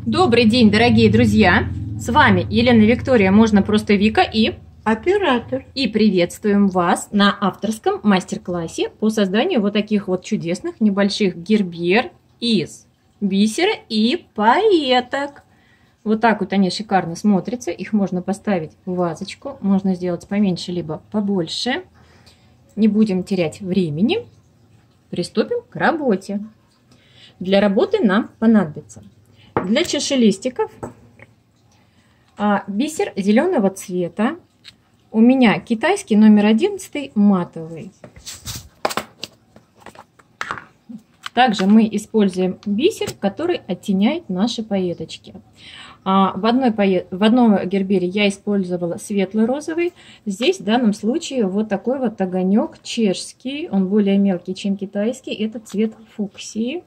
Добрый день, дорогие друзья! С вами Елена Виктория, можно просто Вика и оператор. И приветствуем вас на авторском мастер-классе по созданию вот таких вот чудесных небольших гербер из бисера и пайеток. Вот так вот они шикарно смотрятся. Их можно поставить в вазочку, можно сделать поменьше либо побольше. Не будем терять времени. Приступим к работе. Для работы нам понадобится для чашелистиков бисер зеленого цвета. У меня китайский номер 11 матовый. Также мы используем бисер, который оттеняет наши пайеточки. В одном гербере я использовала светло-розовый. Здесь в данном случае вот такой вот огонек чешский. Он более мелкий, чем китайский. Это цвет фуксии.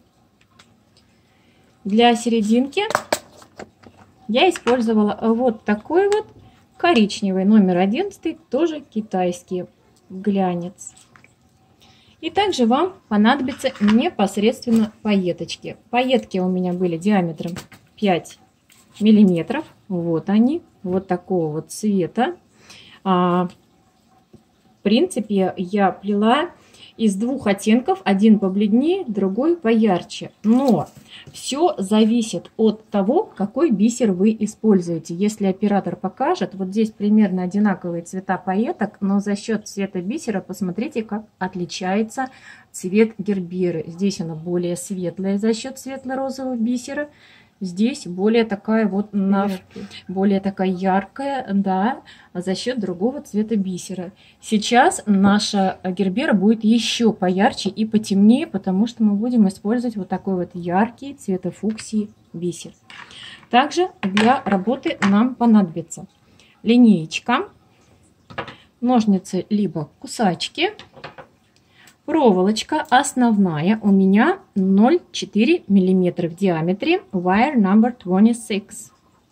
Для серединки я использовала вот такой вот коричневый номер 11, тоже китайский глянец. И также вам понадобятся непосредственно пайеточки. Пайетки у меня были диаметром 5 миллиметров. Вот они, вот такого вот цвета. В принципе, я плела из двух оттенков, один побледнее, другой поярче. Но все зависит от того, какой бисер вы используете. Если оператор покажет, вот здесь примерно одинаковые цвета пайеток, но за счет цвета бисера посмотрите, как отличается цвет герберы. Здесь она более светлая за счет светло-розового бисера. Здесь более такая вот более такая яркая, да, за счет другого цвета бисера. Сейчас наша гербера будет еще поярче и потемнее, потому что мы будем использовать вот такой вот яркий цвета фуксии бисер. Также для работы нам понадобится линеечка, ножницы либо кусачки. Проволочка основная у меня 0,4 мм в диаметре, wire number 26.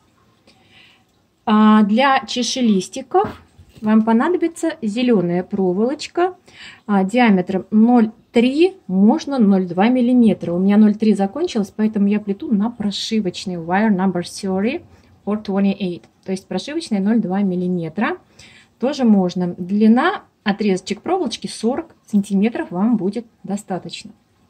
Для чашелистиков вам понадобится зеленая проволочка диаметром 0,3, можно 0,2 мм. У меня 0,3 закончилось, поэтому я плету на прошивочный wire number 30 or 28. То есть прошивочный 0,2 мм. Тоже можно. Длина отрезочек проволочки 40 сантиметров вам будет достаточно.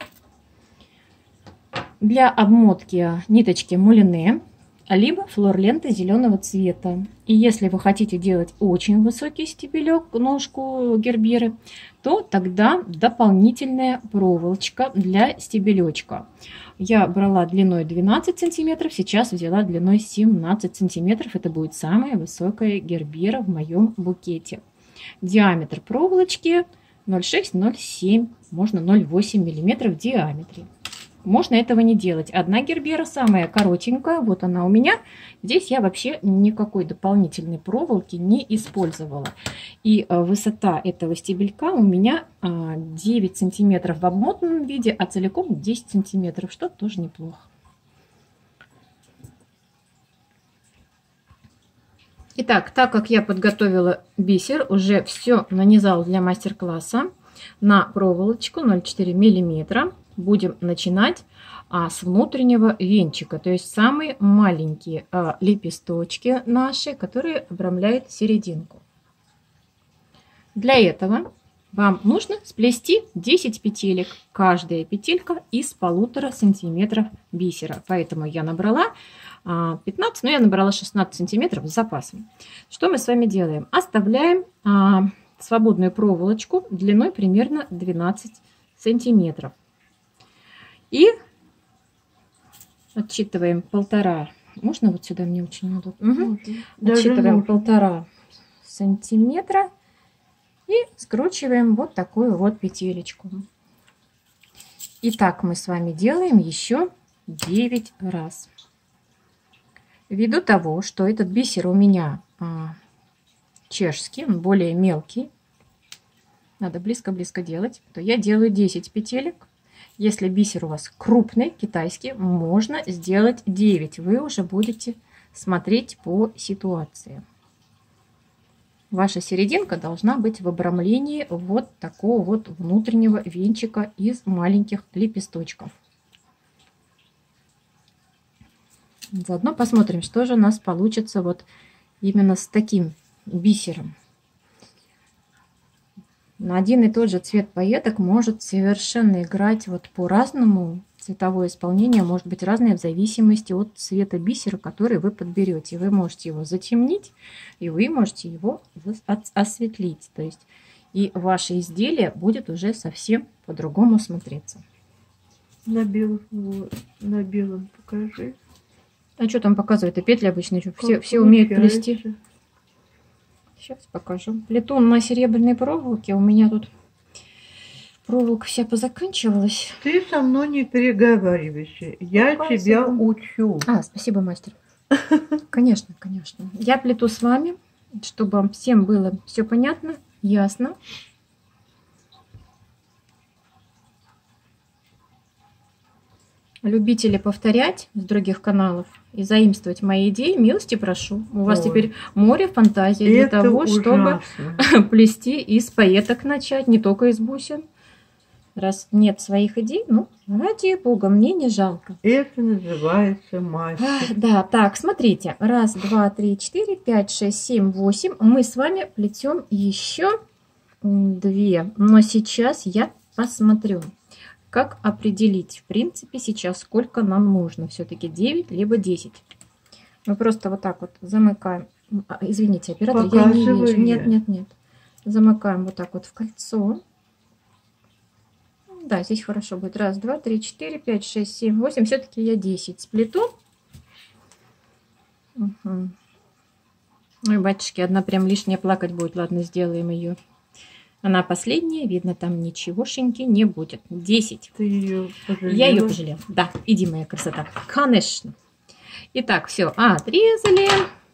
Для обмотки ниточки мулине, либо флор-ленты зеленого цвета. И если вы хотите делать очень высокий стебелек, ножку герберы, то тогда дополнительная проволочка для стебелечка. Я брала длиной 12 сантиметров, сейчас взяла длиной 17 сантиметров. Это будет самая высокая гербера в моем букете. Диаметр проволочки 0,6-0,7, можно 0,8 мм в диаметре. Можно этого не делать. Одна гербера самая коротенькая, вот она у меня. Здесь я вообще никакой дополнительной проволоки не использовала. И высота этого стебелька у меня 9 сантиметров в обмотанном виде, а целиком 10 сантиметров, что тоже неплохо. Итак, так как я подготовила бисер, уже все нанизала для мастер-класса на проволочку 0,4 мм, будем начинать с внутреннего венчика, то есть самые маленькие лепесточки наши, которые обрамляют серединку. Для этого вам нужно сплести 10 петелек, каждая петелька из 1,5 см бисера, поэтому я набрала 15, но я набрала 16 сантиметров с запасом. Что мы с вами делаем? Оставляем свободную проволочку длиной примерно 12 сантиметров. И отсчитываем 1,5. Можно вот сюда, мне очень удобно. Угу. Отсчитываем 1,5 сантиметра и скручиваем вот такую вот петелечку. И так мы с вами делаем еще 9 раз. Ввиду того, что этот бисер у меня чешский, он более мелкий, надо близко-близко делать, то я делаю 10 петелек. Если бисер у вас крупный, китайский, можно сделать 9. Вы уже будете смотреть по ситуации. Ваша серединка должна быть в обрамлении вот такого вот внутреннего венчика из маленьких лепесточков. Заодно посмотрим, что же у нас получится вот именно с таким бисером. На один и тот же цвет пайеток может совершенно играть вот по-разному. Цветовое исполнение может быть разное в зависимости от цвета бисера, который вы подберете. Вы можете его затемнить, и вы можете его осветлить. То есть и ваше изделие будет уже совсем по-другому смотреться. На белом покажи. А что там показывает? И петли обычно все умеют плести. Сейчас покажу. Плету на серебряной проволоке. У меня тут проволока вся позаканчивалась. Ты со мной не переговаривайся. Я тебя учу. Спасибо, мастер. Конечно, конечно. Я плету с вами, чтобы всем было все понятно, ясно. Любители повторять с других каналов и заимствовать мои идеи, милости прошу. У вас теперь море фантазии для того, чтобы плести из пайеток начать, не только из бусин. Раз нет своих идей, ну, ради бога, мне не жалко. Это называется мастер. Да, так, смотрите. 1, 2, 3, 4, 5, 6, 7, 8. Мы с вами плетем еще 2. Но сейчас я посмотрю, как определить, в принципе, сейчас сколько нам нужно. Все-таки 9, либо 10. Мы просто вот так вот замыкаем. Извините, оператор, я не вижу. Нет. Замыкаем вот так вот в кольцо. Да, здесь хорошо будет. 1, 2, 3, 4, 5, 6, 7, 8. Все-таки я 10 сплету. Угу. Ой, батюшки, одна прям лишняя плакать будет. Ладно, сделаем ее. Она последняя, видно, там ничегошеньки не будет. 10. Ты ее пожалела? Я ее пожалела. Да, иди, моя красота. Конечно. Итак, все, отрезали.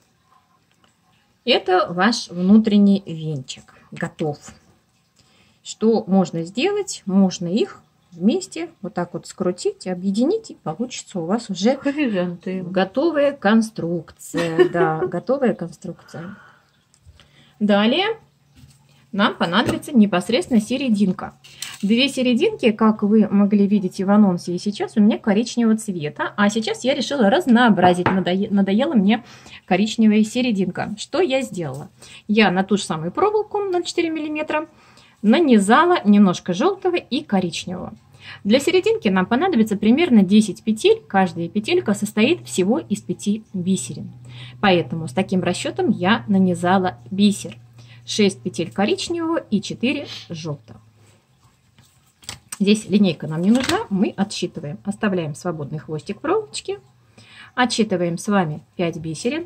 Это ваш внутренний венчик. Готов. Что можно сделать? Можно их вместе вот так вот скрутить, объединить, и получится у вас уже готовая конструкция. Да, готовая конструкция. Далее нам понадобится непосредственно серединка. 2 серединки, как вы могли видеть и в анонсе, и сейчас у меня коричневого цвета. А сейчас я решила разнообразить. Надоела мне коричневая серединка. Что я сделала? Я на ту же самую проволоку 0,4 мм нанизала немножко желтого и коричневого. Для серединки нам понадобится примерно 10 петель. Каждая петелька состоит всего из 5 бисерин. Поэтому с таким расчетом я нанизала бисер. 6 петель коричневого и 4 желтого. Здесь линейка нам не нужна. Мы отсчитываем. Оставляем свободный хвостик проволочки. Отсчитываем с вами 5 бисерин.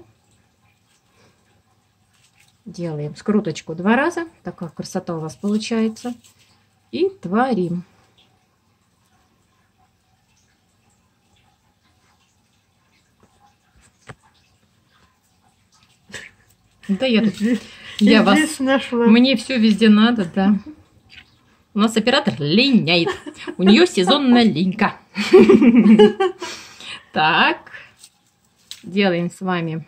Делаем скруточку 2 раза. Такая красота у вас получается. И творим. Да я тут... Я вас... Нашла. Мне все везде надо, да. У нас оператор линяет. У нее сезонная линька. Так. Делаем с вами.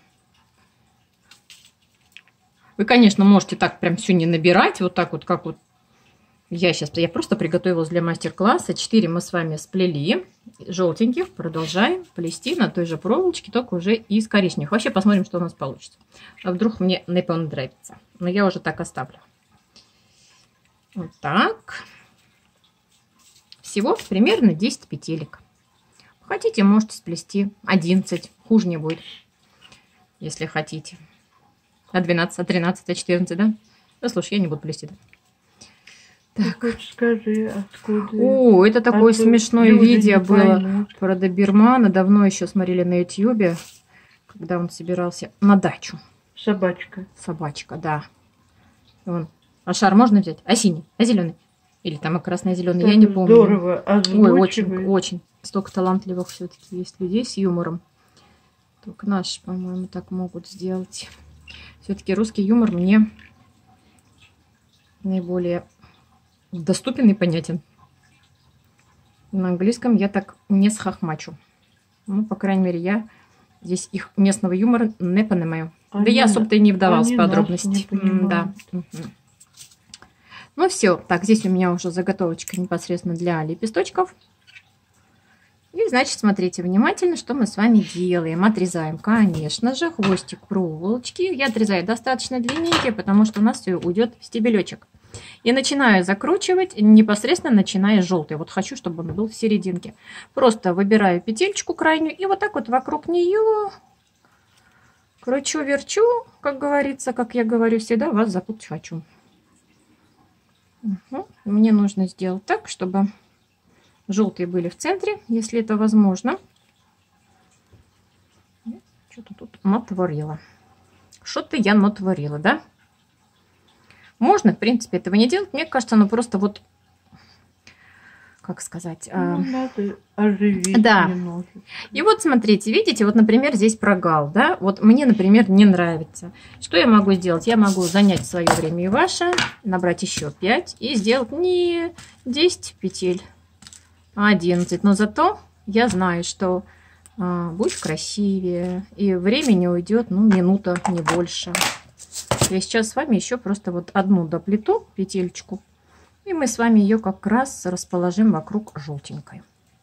Вы, конечно, можете так прям все не набирать. Вот так вот, как вот я сейчас. Я просто приготовилась для мастер-класса. 4 мы с вами сплели. Желтеньких. Продолжаем плести на той же проволочке, только уже из коричневых. Вообще посмотрим, что у нас получится. А вдруг мне не понравится. Но я уже так оставлю. Вот так. Всего примерно 10 петелек. Хотите, можете сплести 11. Хуже не будет, если хотите. А 12, а 13, а 14, да? Да, слушай, я не буду плести. Так. Скажи, откуда... О, это такое смешное видео было про добермана. Давно еще смотрели на ютьюбе, когда он собирался на дачу. Собачка. Собачка, да. Вон. А шар можно взять? А синий? А зеленый? Или там красный, зеленый? Я не помню. Здорово. Ой, очень. Столько талантливых все-таки есть людей с юмором. Только наши, по-моему, так могут сделать. Все-таки русский юмор мне наиболее доступен и понятен. На английском я так не схохмачу. Ну, по крайней мере, я здесь их местного юмора не понимаю. Да я особо-то и не вдавалась в подробности. Да. Ну все, так, здесь у меня уже заготовочка непосредственно для лепесточков. И, значит, смотрите внимательно, что мы с вами делаем. Отрезаем, конечно же, хвостик проволочки. Я отрезаю достаточно длинненький, потому что у нас все уйдет в стебелечек. И начинаю закручивать, непосредственно начиная с желтой. Вот хочу, чтобы он был в серединке. Просто выбираю петельку крайнюю и вот так вот вокруг нее кручу-верчу, как говорится, как я говорю всегда, вас запутать хочу. Угу. Мне нужно сделать так, чтобы желтые были в центре, если это возможно. Что-то тут натворила. Что-то я натворила, да? Можно, в принципе, этого не делать. Мне кажется, оно просто вот, как сказать... надо оживить. Да. Немножко. И вот смотрите, видите, вот, например, здесь прогал, да? Вот мне, например, не нравится. Что я могу сделать? Я могу занять свое время и ваше, набрать еще 5 и сделать не 10 петель, а 11. Но зато я знаю, что будет красивее, и времени уйдет, ну, минута, не больше. Я сейчас с вами еще просто вот одну доплету петельку, и мы с вами ее как раз расположим вокруг желтенькой.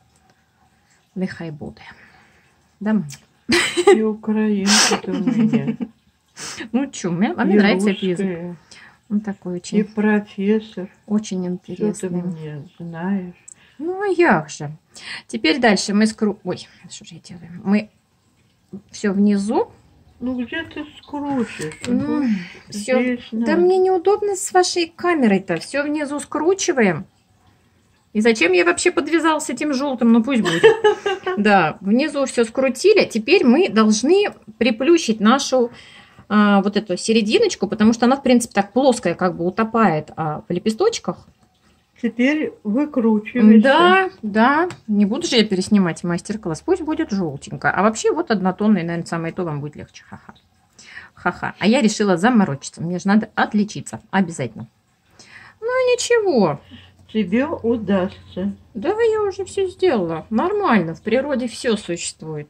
Нехай буде. Да, И украинка-то у меня. ну что, мне нравится этот язык. Он такой очень... И профессор. Очень Что ты интересный. мне знаешь? Ну, а як же? Теперь дальше мы Ой, что же я делаю? Мы все внизу. Ну где ты скрутишь? Ну, все. Здесь Да надо. мне неудобно с вашей камерой-то. Все внизу скручиваем. И зачем я вообще подвязал с этим желтым? Ну пусть будет. Да, внизу все скрутили. Теперь мы должны приплющить нашу вот эту серединочку, потому что она, в принципе, так плоская, как бы утопает в лепесточках. Теперь выкручиваешься. Да, да. Не буду же я переснимать мастер-класс. Пусть будет желтенько. А вообще вот однотонный, наверное, самое то вам будет легче. Ха-ха. Ха-ха. А я решила заморочиться. Мне же надо отличиться. Обязательно. Ну ничего. Тебе удастся. Да, я уже все сделала. Нормально. В природе все существует.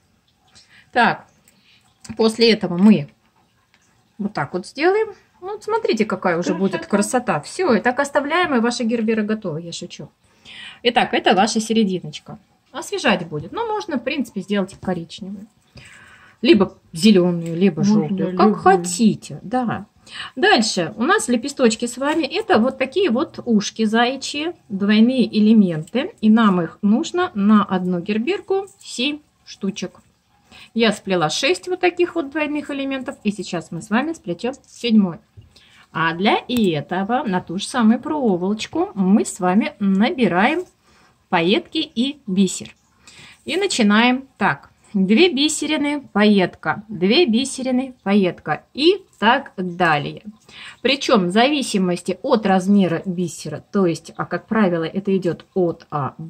Так. После этого мы вот так вот сделаем. Ну, вот смотрите, какая уже будет красота. Все, и так оставляем, и ваши герберы готовы. Я шучу. Итак, это ваша серединочка. Освежать будет. Но можно, в принципе, сделать коричневую. Либо зеленую, либо Можно желтую. Как любую. хотите. Да. Дальше у нас лепесточки с вами. Это вот такие вот ушки заячьи. Двойные элементы. И нам их нужно на одну герберку 7 штучек. Я сплела 6 вот таких вот двойных элементов. И сейчас мы с вами сплетем 7. А для этого на ту же самую проволочку мы с вами набираем пайетки и бисер. И начинаем так. 2 бисерины, пайетка, 2 бисерины, пайетка и так далее. Причем в зависимости от размера бисера, то есть, как правило, это идет от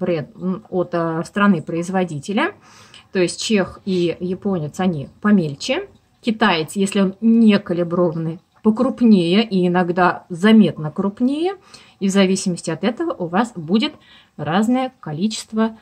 страны производителя. То есть чех и японец, они помельче. Китаец, если он не калиброванный, покрупнее и иногда заметно крупнее. И в зависимости от этого у вас будет разное количество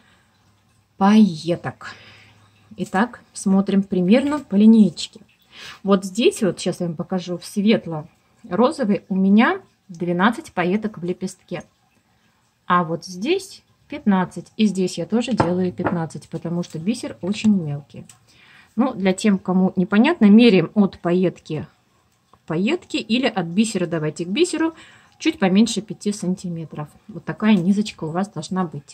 пайеток. Итак, смотрим примерно по линейке. Вот здесь, вот сейчас я вам покажу, в светло-розовый у меня 12 пайеток в лепестке. А вот здесь 15. И здесь я тоже делаю 15, потому что бисер очень мелкий. Ну, для тем, кому непонятно, меряем от пайетки к пайетке или от бисера давайте к бисеру чуть поменьше 5 сантиметров. Вот такая низочка у вас должна быть.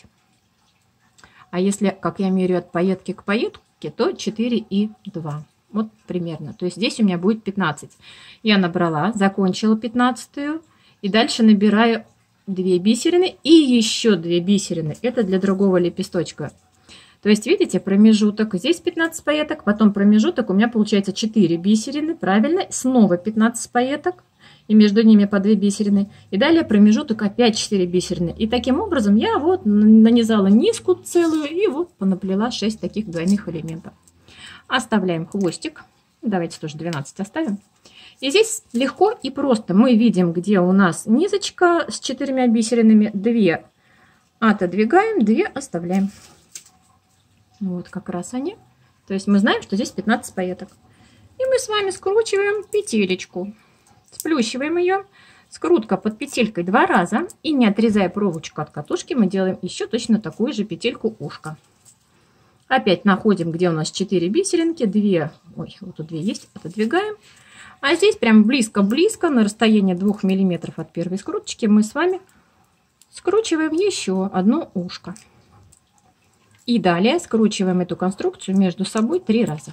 А если, как я меряю от пайетки к пайетке, то 4,2. Вот примерно. То есть здесь у меня будет 15. Я набрала, закончила 15-ю. И дальше набираю 2 бисерины и еще 2 бисерины. Это для другого лепесточка. То есть, видите, промежуток. Здесь 15 пайеток, потом промежуток. У меня получается 4 бисерины, правильно? Снова 15 пайеток. И между ними по 2 бисерины. И далее промежуток опять 4 бисерины. И таким образом я вот нанизала низку целую и вот понаплела 6 таких двойных элементов. Оставляем хвостик. Давайте тоже 12 оставим. И здесь легко и просто. Мы видим, где у нас низочка с 4 бисеринами. 2 отодвигаем, 2 оставляем. Вот как раз они. То есть мы знаем, что здесь 15 пайеток. И мы с вами скручиваем петелечку. Сплющиваем ее. Скрутка под петелькой 2 раза. И не отрезая проволочку от катушки, мы делаем еще точно такую же петельку ушка. Опять находим, где у нас 4 бисеринки, 2, ой, вот тут 2 есть, отодвигаем. А здесь прям близко-близко, на расстоянии 2 мм от первой скруточки, мы с вами скручиваем еще одно ушко. И далее скручиваем эту конструкцию между собой 3 раза.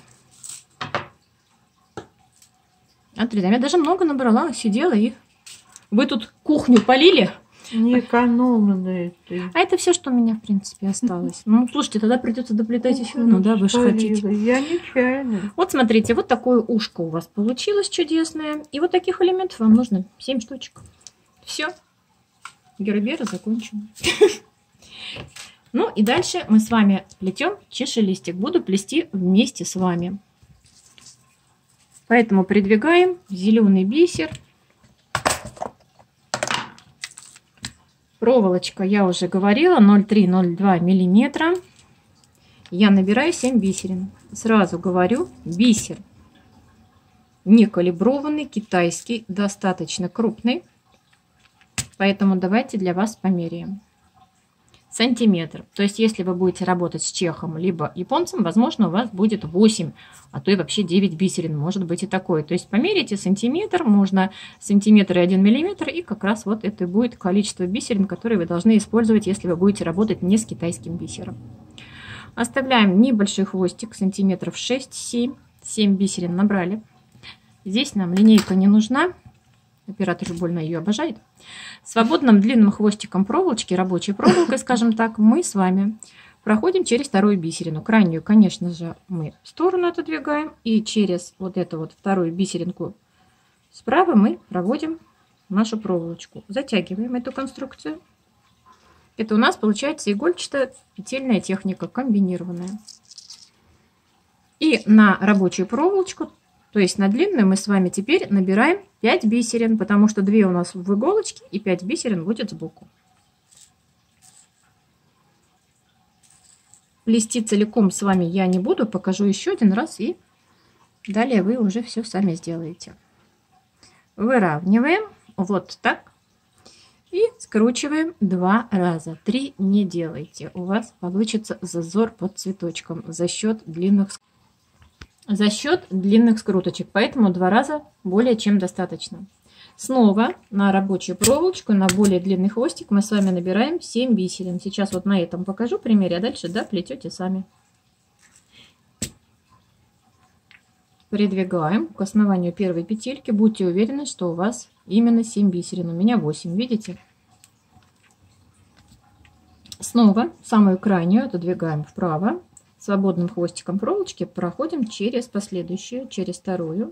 Смотрите, я даже много набрала, сидела и... Вы тут кухню полили? Неэкономная ты. А это все, что у меня, в принципе, осталось. Ну, слушайте, тогда придется доплетать еще одну, да, вы же хотите. Я нечаянно. Вот смотрите, вот такое ушко у вас получилось чудесное. И вот таких элементов вам нужно 7 штучек. Все. Гербера закончена. Ну и дальше мы с вами плетем чашелистик. Буду плести вместе с вами. Поэтому придвигаем зеленый бисер. Проволочка, я уже говорила, 0,3-0,2 миллиметра. Я набираю 7 бисерин. Сразу говорю, бисер не калиброванный, китайский, достаточно крупный. Поэтому давайте для вас померяем. Сантиметр. То есть, если вы будете работать с чехом либо японцем, возможно, у вас будет 8, а то и вообще 9 бисерин. Может быть и такое. То есть, померите сантиметр, можно сантиметр и 1 миллиметр, и как раз вот это будет количество бисерин, которые вы должны использовать, если вы будете работать не с китайским бисером. Оставляем небольшой хвостик, сантиметров 6-7. 7 бисерин набрали. Здесь нам линейка не нужна. Оператор же больно ее обожает. Свободным длинным хвостиком проволочки, рабочей проволокой, скажем так, мы с вами проходим через вторую бисерину. Крайнюю, конечно же, мы в сторону отодвигаем. И через вот эту вот вторую бисеринку справа мы проводим нашу проволочку. Затягиваем эту конструкцию. Это у нас получается игольчатая петельная техника, комбинированная. И на рабочую проволочку, то есть на длинную, мы с вами теперь набираем 5 бисерин, потому что 2 у нас в иголочке и 5 бисерин будет сбоку. Плести целиком с вами я не буду, покажу еще один раз, и далее вы уже все сами сделаете. Выравниваем вот так и скручиваем 2 раза. 3 не делайте, у вас получится зазор под цветочком за счет длинных скруточек, поэтому 2 раза более чем достаточно. Снова на рабочую проволочку, на более длинный хвостик мы с вами набираем 7 бисерин. Сейчас вот на этом покажу примере, а дальше доплетете сами. Придвигаем к основанию первой петельки. Будьте уверены, что у вас именно 7 бисерин. У меня 8, видите? Снова самую крайнюю отодвигаем вправо. Свободным хвостиком проволочки проходим через последующую, через вторую.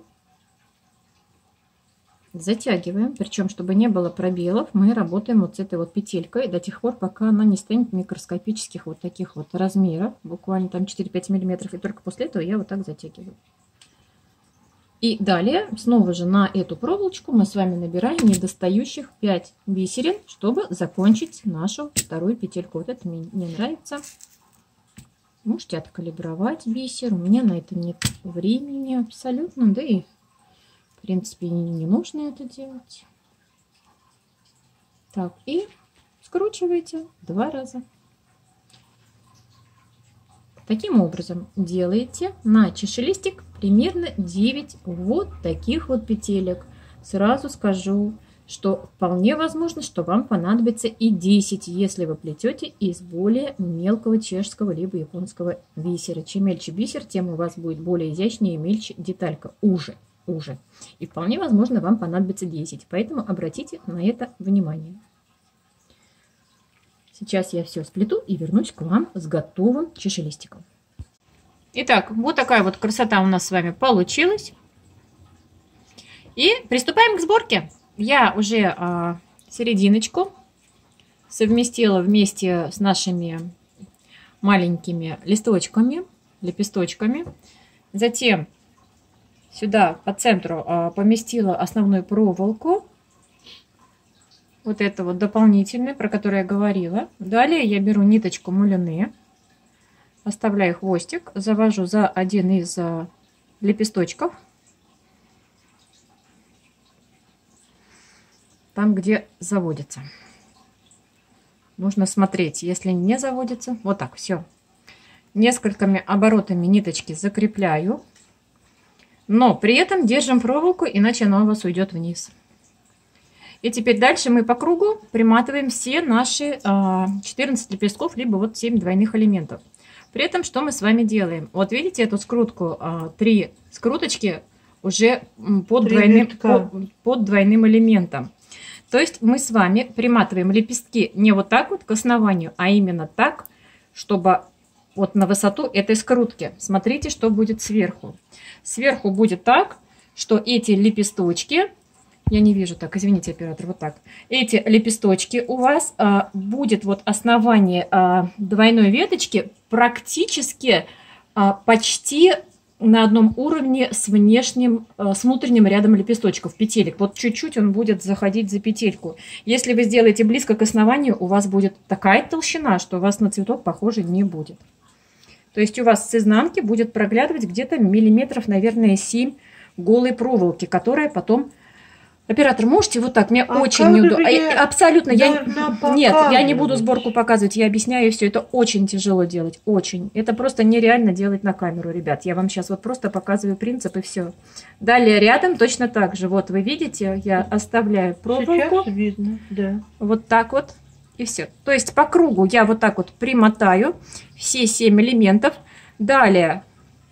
Затягиваем, причем, чтобы не было пробелов, мы работаем вот с этой вот петелькой до тех пор, пока она не станет микроскопических вот таких вот размеров, буквально там 4-5 миллиметров, и только после этого я вот так затягиваю. И далее, снова же на эту проволочку мы с вами набираем недостающих 5 бисерин, чтобы закончить нашу вторую петельку. Вот это мне не нравится. Можете откалибровать бисер. У меня на это нет времени абсолютно. Да и, в принципе, не нужно это делать. Так, и скручиваете 2 раза. Таким образом делаете на чашелистик примерно 9 вот таких вот петелек. Сразу скажу, что вполне возможно, что вам понадобится и 10, если вы плетете из более мелкого чешского либо японского бисера. Чем мельче бисер, тем у вас будет более изящнее и мельче деталька, уже. И вполне возможно, вам понадобится 10, поэтому обратите на это внимание. Сейчас я все сплету и вернусь к вам с готовым чашелистиком. Итак, вот такая вот красота у нас с вами получилась. И приступаем к сборке. Я уже серединочку совместила вместе с нашими маленькими лепесточками. Затем сюда по центру поместила основную проволоку. Вот это вот дополнительное, про которое я говорила. Далее я беру ниточку мулине, оставляю хвостик, завожу за один из лепесточков. Там, где заводится. Нужно смотреть, если не заводится. Вот так, все. несколькими оборотами ниточки закрепляю. Но при этом держим проволоку, иначе она у вас уйдет вниз. И теперь дальше мы по кругу приматываем все наши 14 лепестков, либо вот 7 двойных элементов. При этом что мы с вами делаем? Вот видите эту скрутку? 3 скруточки уже под двойным элементом. То есть мы с вами приматываем лепестки не вот так вот к основанию, а именно так, чтобы вот на высоту этой скрутки. Смотрите, что будет сверху. Сверху будет так, что эти лепесточки, я не вижу так, извините, оператор, вот так. Эти лепесточки у вас будет вот основание двойной веточки практически почти на одном уровне с внутренним рядом лепесточков, петелек. Вот чуть-чуть он будет заходить за петельку. Если вы сделаете близко к основанию, у вас будет такая толщина, что у вас на цветок похоже не будет. То есть у вас с изнанки будет проглядывать где-то миллиметров, наверное, 7 голой проволоки, которая потом... Оператор, можете вот так? Мне очень неудобно. Абсолютно. Нет, я не буду сборку показывать. Я объясняю все. Это очень тяжело делать. Очень. Это просто нереально делать на камеру, ребят. Я вам сейчас вот просто показываю принцип и все. Далее рядом точно так же. Вот вы видите, я оставляю проволоку. Сейчас видно, да. Вот так вот. И все. То есть по кругу я вот так вот примотаю все 7 элементов. Далее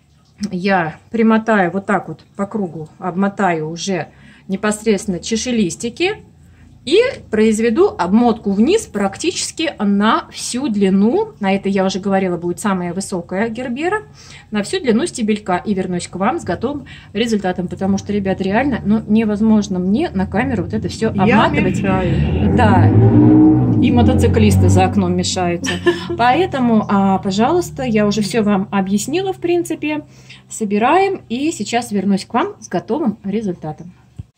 я примотаю вот так вот по кругу, обмотаю уже непосредственно чашелистики и произведу обмотку вниз практически на всю длину. На это я уже говорила, будет самая высокая гербера, на всю длину стебелька. И вернусь к вам с готовым результатом, потому что, ребят, реально, ну, невозможно мне на камеру вот это все обматывать. Да, и мотоциклисты за окном мешаются. Поэтому, пожалуйста, я уже все вам объяснила, в принципе. Собираем, и сейчас вернусь к вам с готовым результатом.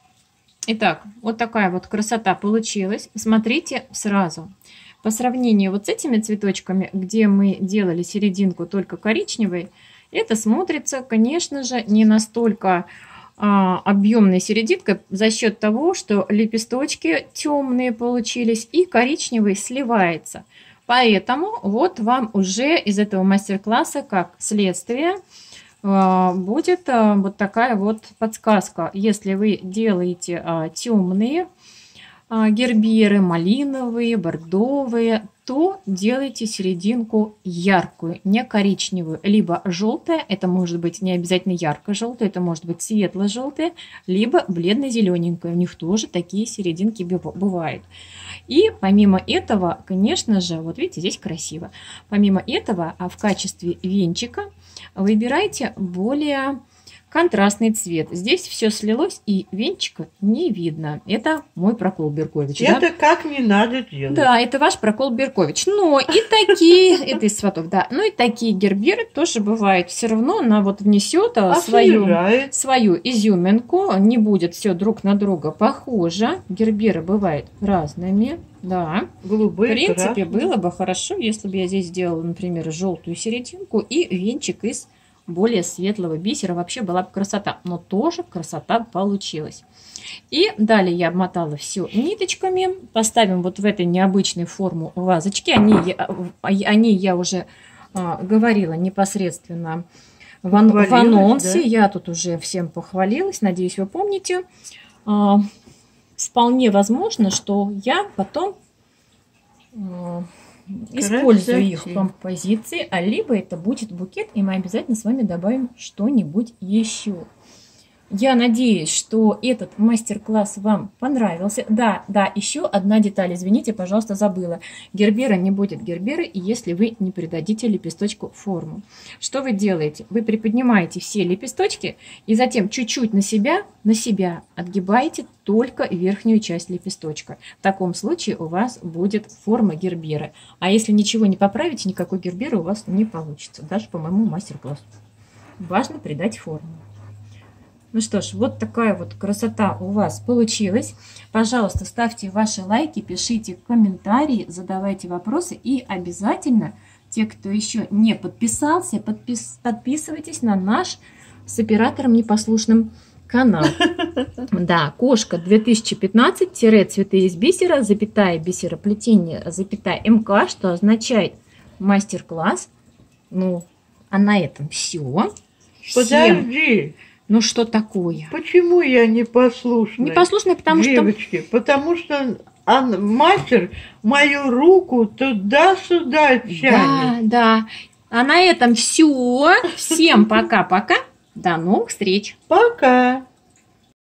Итак, вот такая вот красота получилась. Смотрите сразу. По сравнению вот с этими цветочками, где мы делали серединку только коричневой, это смотрится, конечно же, не настолько объемной серединкой за счет того, что лепесточки темные получились и коричневый сливается. Поэтому вот вам уже из этого мастер-класса как следствие будет вот такая вот подсказка. Если вы делаете темные герберы, малиновые, бордовые, то делайте серединку яркую, не коричневую, либо желтая, это может быть не обязательно ярко-желтая, это может быть светло-желтая, либо бледно-зелененькая. У них тоже такие серединки бывают. И помимо этого, конечно же, вот видите, здесь красиво. Помимо этого, в качестве венчика выбирайте более контрастный цвет. Здесь все слилось, и венчика не видно. Это мой прокол Беркович. Это да? как не надо делать. Да, это ваш прокол Беркович. Но и такие, это из сватов, да. Ну и такие герберы тоже бывают. Все равно она вот внесет свою изюминку. Не будет все друг на друга похоже. Герберы бывают разными. Да. Голубые, в принципе, красные. было бы хорошо, если бы я здесь сделала, например, желтую серединку и венчик из более светлого бисера. Вообще была бы красота, но тоже красота получилась. И далее я обмотала все ниточками. Поставим вот в этой необычной форму вазочки. Они я уже говорила непосредственно в анонсе. Да? Я тут уже всем похвалилась. Надеюсь, вы помните. Вполне возможно, что я потом использую их в композиции, а либо это будет букет, и мы обязательно с вами добавим что-нибудь еще. Я надеюсь, что этот мастер-класс вам понравился. Да, еще одна деталь, извините, пожалуйста, забыла. Гербера не будет герберы, если вы не придадите лепесточку форму. Что вы делаете? Вы приподнимаете все лепесточки и затем чуть-чуть на себя отгибаете только верхнюю часть лепесточка. В таком случае у вас будет форма гербера. А если ничего не поправите, никакой гербера у вас не получится, даже по моему мастер-классу. Важно придать форму. Ну что ж, вот такая вот красота у вас получилась. Пожалуйста, ставьте ваши лайки, пишите комментарии, задавайте вопросы. И обязательно, те, кто еще не подписался, подписывайтесь на наш с оператором непослушным канал. Да, кошка 2015-цветы из бисера, запятая бисероплетение, запятая МК, что означает мастер-класс. Ну, А на этом все. Подожди. Ну что такое? Почему я непослушная? Непослушная, потому Девочки, потому что мастер мою руку туда-сюда тянет. Да. А на этом все. Всем пока-пока. До новых встреч. Пока.